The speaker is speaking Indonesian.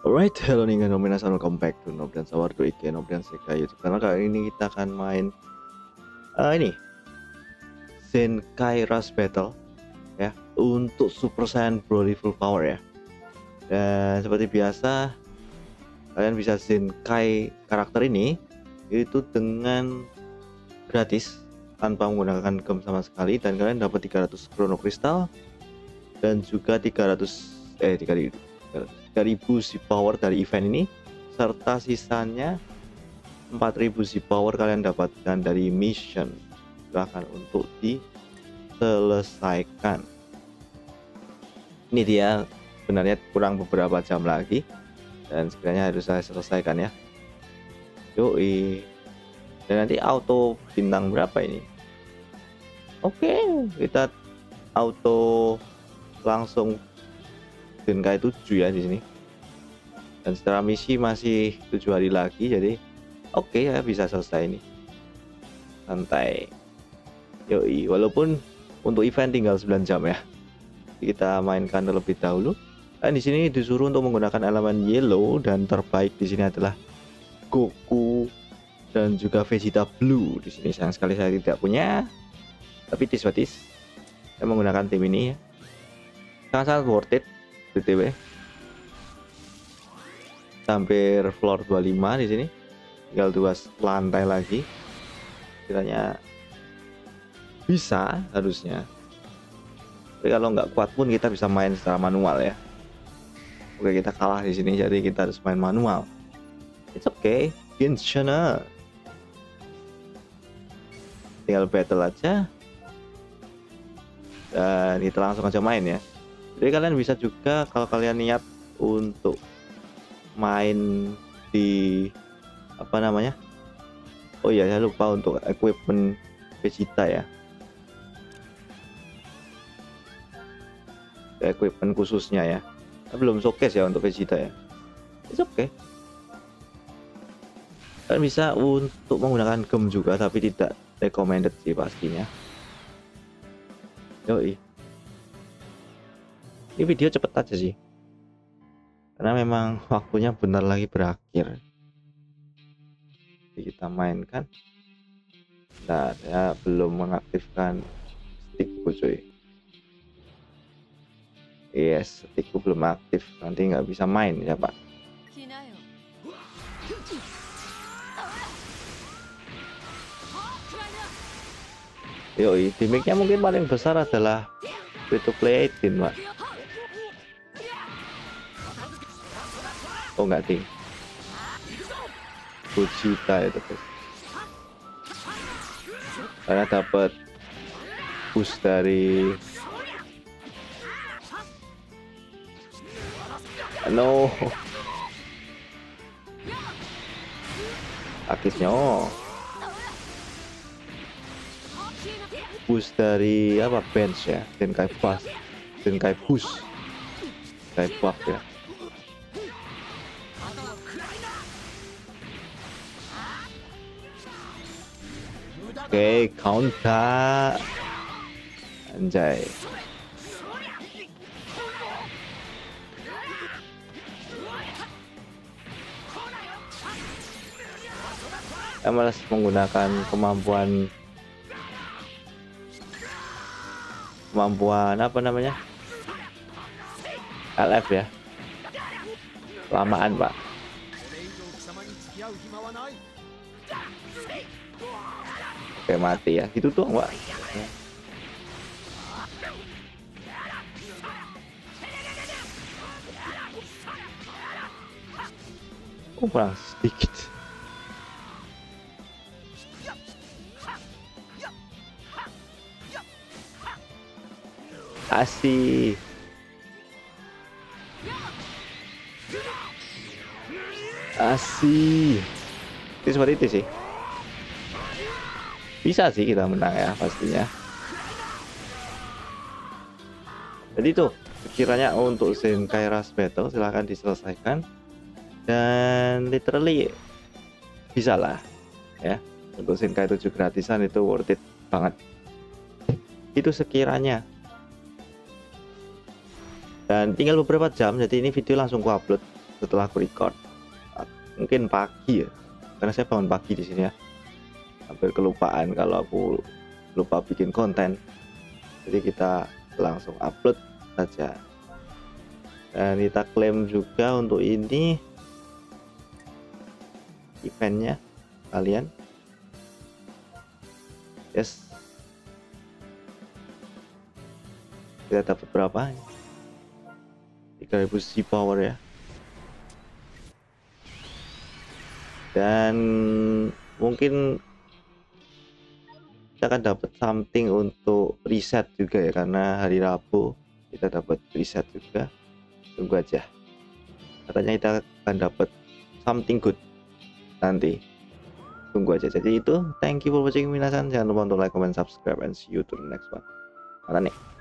Alright, hello nih minasan, welcome back to Nobdan Sawardo Ike Nobdan Sekai YouTube. Karena kali ini kita akan main ini Zenkai Rush Battle ya, untuk Super Saiyan Broly Full Power ya. Dan seperti biasa kalian bisa Zenkai karakter ini itu dengan gratis tanpa menggunakan gem sama sekali, dan kalian dapat 300 Chrono Crystal dan juga 3000 Z power dari event ini, serta sisanya 4000 Z power kalian dapatkan dari mission. Silahkan untuk diselesaikan. Ini dia, sebenarnya kurang beberapa jam lagi dan sekiranya harus saya selesaikan ya. Yoi. Dan nanti auto bintang berapa ini? Oke, kita auto langsung Zenkai 7 ya di sini. Dan setelah misi masih 7 hari lagi, jadi oke ya, bisa selesai ini. Santai. Yoi, walaupun untuk event tinggal 9 jam ya. Jadi kita mainkan terlebih dahulu. Dan di sini disuruh untuk menggunakan elemen yellow, dan terbaik di sini adalah Goku dan juga Vegeta Blue. Di sini sayang sekali saya tidak punya. Tapi tis-tis saya menggunakan tim ini ya. Sangat-sangat worth it BTW. Hampir floor 25 di sini. Tinggal 2 lantai lagi. Kiranya bisa harusnya. Tapi kalau nggak kuat pun kita bisa main secara manual ya. Oke, kita kalah di sini, jadi kita harus main manual. It's okay, Genshin. Tinggal battle aja. Dan kita langsung aja main ya. Jadi kalian bisa juga kalau kalian niat untuk main di apa namanya? Oh iya, saya lupa untuk equipment Vegeta ya. Equipment khususnya ya. Belum showcase ya untuk Vegeta ya. It's okay. Kalian bisa untuk menggunakan gem juga, tapi tidak recommended sih pastinya. Yoi. Ini video cepet aja sih, karena memang waktunya bentar lagi berakhir. Jadi kita mainkan. Nah, saya belum mengaktifkan stickku cuy. Yes, stickku belum aktif, nanti nggak bisa main ya pak. Yoi, gimmicknya mungkin paling besar adalah free to play 18 pak. Oh nggak ding, Vegeta itu guys, karena dapat boost dari no aktifnya, boost dari apa, bench ya, Zenkai buff, Zenkai boost, Zenkai buff ya. Oke, counter anjay. Saya malas menggunakan kemampuan apa namanya, LF ya, lamaan pak. Oke, mati ya, gitu doang pak. Oh, kurang sedikit. Asik. Asik. Itu seperti itu sih. Bisa sih kita menang ya pastinya. Jadi tuh sekiranya untuk Zenkai Rush Battle silahkan diselesaikan, dan literally bisa lah ya. Untuk Zenkai 7 gratisan itu worth it banget. Itu sekiranya. Dan tinggal beberapa jam, jadi ini video langsung ku upload setelah aku record, mungkin pagi ya, karena saya bangun pagi di sini ya, hampir kelupaan kalau aku lupa bikin konten. Jadi kita langsung upload saja, dan kita klaim juga untuk ini eventnya kalian. Yes, kita dapat berapa? 3000 C power ya. Dan mungkin kita akan dapat something untuk reset juga ya, karena hari Rabu kita dapat reset juga. Tunggu aja, katanya kita akan dapat something good nanti, tunggu aja. Jadi itu, thank you for watching minasan, jangan lupa untuk like, comment, subscribe, and see you to the next one. Mata nih.